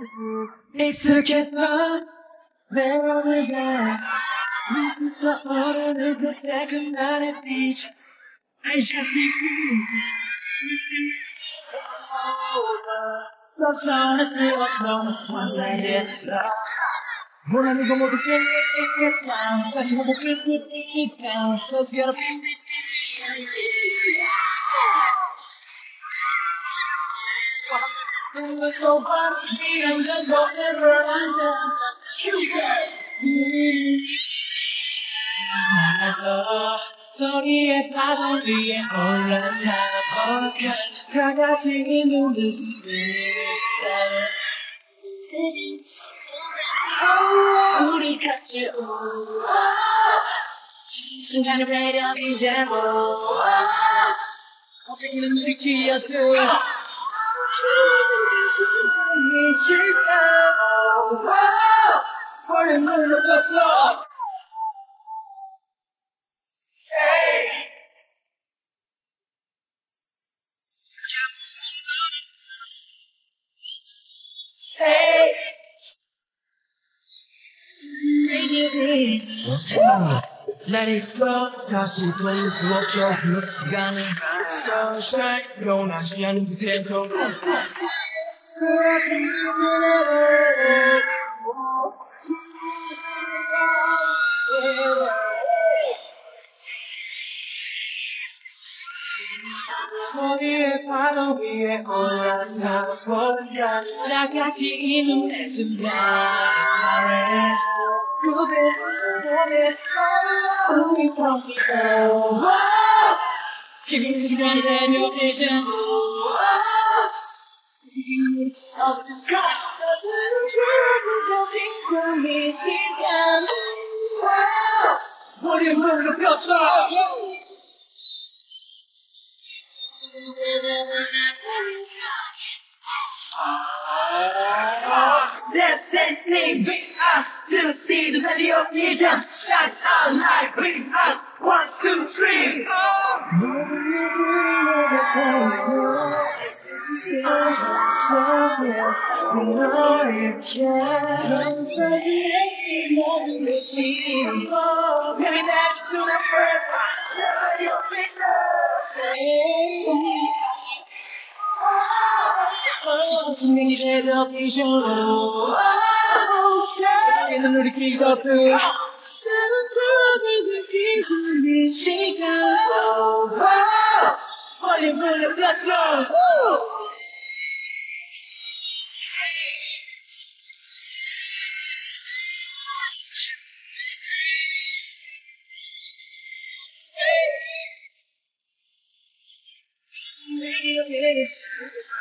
익숙했던 멜로디가 눈부터 오르는 그때 그날의 빛 I just need you 걱정할 수 없어 환상이라 원하는 거 모두 끝 다시 한번 끝 Let's get up In the so far, and then whatever I'm done, you get 알아서 소리의 파도 위에 올라타 보면 다 같이 있는 모습을 우리 같이 순간의 RadioVision 갑자기는 우리 기억들 미칠까 볼륨을 높였어 날 잊고 다시 돌릴 수 없어 그 시간을 Sunshine 용하지 않은 그대로 소리의 파도 위에 올라타 보면 다 같이 있는 내 순간에 그대 보면 우리 터지고 지금 이 순간이 RadioVision 이 시간 볼륨을 높였어 Let's sing, bring us to see the RadioVision. Shout out like bring us 1, 2, 3. 분명히 RadioVision으로 여기는 우리 기억들 이 시간 볼륨을 높였어 RadioVision